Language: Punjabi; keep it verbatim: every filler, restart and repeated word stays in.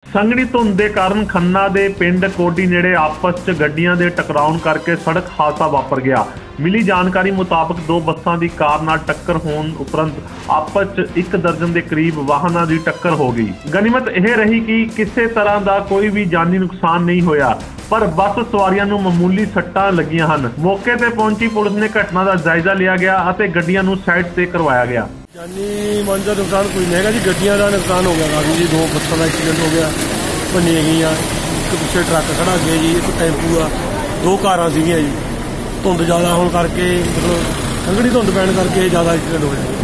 ਸੰਘਣੀ ਧੁੰਦ ਦੇ ਕਾਰਨ ਖੰਨਾ ਦੇ ਪਿੰਡ ਕੋਡੀ ਨੇੜੇ ਆਪਸ 'ਚ ਗੱਡੀਆਂ ਦੇ ਟਕਰਾਉਣ ਕਰਕੇ ਸੜਕ ਹਾਦਸਾ ਵਾਪਰ ਗਿਆ। ਮਿਲੀ ਜਾਣਕਾਰੀ ਮੁਤਾਬਕ ਦੋ ਬੱਸਾਂ ਦੀ ਕਾਰ ਨਾਲ ਟੱਕਰ ਹੋਣ ਉਪਰੰਤ ਆਪਸ 'ਚ ਇੱਕ ਦਰਜਨ ਦੇ ਕਰੀਬ ਵਾਹਨਾਂ ਦੀ ਟੱਕਰ ਹੋ ਗਈ। ਗਨੀਮਤ ਇਹ ਰਹੀ ਕਿ ਕਿਸੇ ਤਰ੍ਹਾਂ ਦਾ ਕੋਈ ਵੀ ਜਾਨੀ ਨੁਕਸਾਨ ਨਹੀਂ ਹੋਇਆ, ਪਰ ਬੱਸ ਸਵਾਰੀਆਂ ਨੂੰ ਮਾਮੂਲੀ ਸੱਟਾਂ ਲੱਗੀਆਂ ਹਨ। ਮੌਕੇ ਤੇ ਪਹੁੰਚੀ ਪੁਲਿਸ ਨੇ ਘਟਨਾ ਦਾ ਜਾਇਜ਼ਾ ਲਿਆ ਗਿਆ ਅਤੇ ਗੱਡੀਆਂ ਨੂੰ ਸਾਈਡ ਤੇ ਕਰਵਾਇਆ ਗਿਆ। ਜਾਨੀ ਮਾਨ ਦਾ ਨੁਕਸਾਨ ਕੋਈ ਨਹੀਂ ਹੈਗਾ जी, ਗੱਡੀਆਂ ਦਾ ਨੁਕਸਾਨ ਹੋ ਗਿਆ ਕਾਫੀ जी। दो ਬੱਸਾਂ ਦਾ ਐਕਸੀਡੈਂਟ ਹੋ ਗਿਆ, ਭੰਨੀਆਂ ਗਈਆਂ। ਇੱਕ ਪਿੱਛੇ ਟਰੱਕ ਖੜਾ ਗਿਆ ਜੀ, ਇੱਕ ਟੈਂਪੂ ਆ, ਦੋ ਕਾਰਾਂ ਸੀਗੀਆਂ ਜੀ। ਧੁੰਦ ਜ਼ਿਆਦਾ ਹੋਣ ਕਰਕੇ, ਮਤਲਬ ਸੰਘਣੀ ਧੁੰਦ ਪੈਣ ਕਰਕੇ ਜ਼ਿਆਦਾ ਐਕਸੀਡੈਂਟ ਹੋਇਆ।